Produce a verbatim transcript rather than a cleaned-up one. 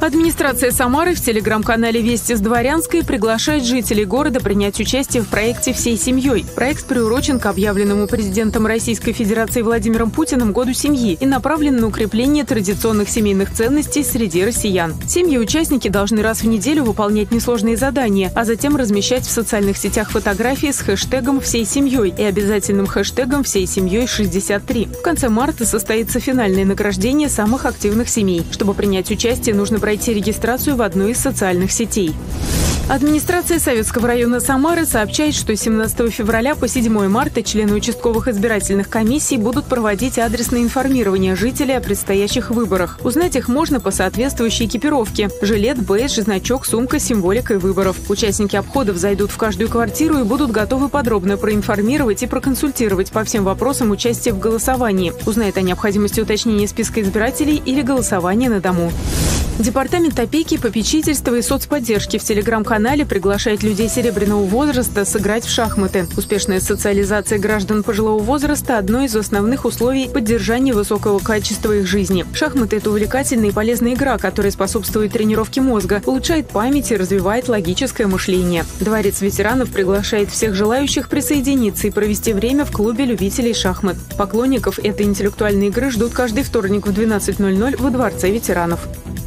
Администрация Самары в телеграм-канале «Вести с Дворянской» приглашает жителей города принять участие в проекте «Всей семьей». Проект приурочен к объявленному президентом Российской Федерации Владимиром Путиным Году семьи и направлен на укрепление традиционных семейных ценностей среди россиян. Семьи-участники должны раз в неделю выполнять несложные задания, а затем размещать в социальных сетях фотографии с хэштегом «Всей семьей» и обязательным хэштегом «Всей семьей шестьдесят три». В конце марта состоится финальное награждение самых активных семей. Чтобы принять участие, нужно пройти регистрацию в одной из социальных сетей. Администрация Советского района Самары сообщает, что с семнадцатого февраля по седьмое марта члены участковых избирательных комиссий будут проводить адресное информирование жителей о предстоящих выборах. Узнать их можно по соответствующей экипировке – жилет, бейдж, значок, сумка с символикой выборов. Участники обходов зайдут в каждую квартиру и будут готовы подробно проинформировать и проконсультировать по всем вопросам участия в голосовании. Узнает о необходимости уточнения списка избирателей или голосования на дому. Департамент опеки, попечительства и соцподдержки в телеграм-канале приглашает людей серебряного возраста сыграть в шахматы. Успешная социализация граждан пожилого возраста – одно из основных условий поддержания высокого качества их жизни. Шахматы – это увлекательная и полезная игра, которая способствует тренировке мозга, улучшает память и развивает логическое мышление. Дворец ветеранов приглашает всех желающих присоединиться и провести время в клубе любителей шахмат. Поклонников этой интеллектуальной игры ждут каждый вторник в двенадцать ноль ноль во Дворце ветеранов.